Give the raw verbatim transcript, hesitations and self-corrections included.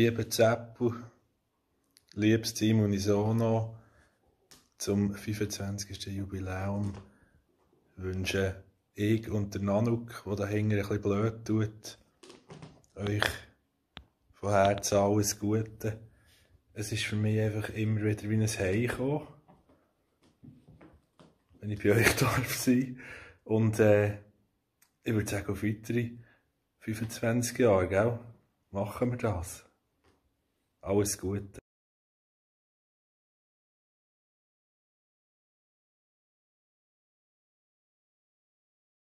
Liebe Zeppel, liebes Team Unisono, zum fünfundzwanzigsten Jubiläum wünsche ich und der Nanook, der dahinter ein bisschen blöd tut, euch von Herzen alles Gute. Es ist für mich einfach immer wieder wie ein Heimkommen, wenn ich bei euch darf sein. Und äh, ich würde sagen, auf weitere fünfundzwanzig Jahre, gell? Machen wir das. Alles Gute.